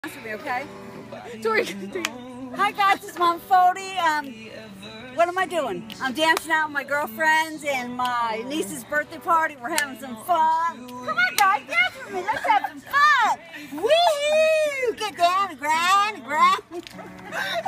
For me, okay? Hi guys, it's Mom Foti. What am I doing? I'm dancing out with my girlfriends and my niece's birthday party. We're having some fun. Come on guys, dance with me. Let's have some fun. Woo! Get down and grind and grind.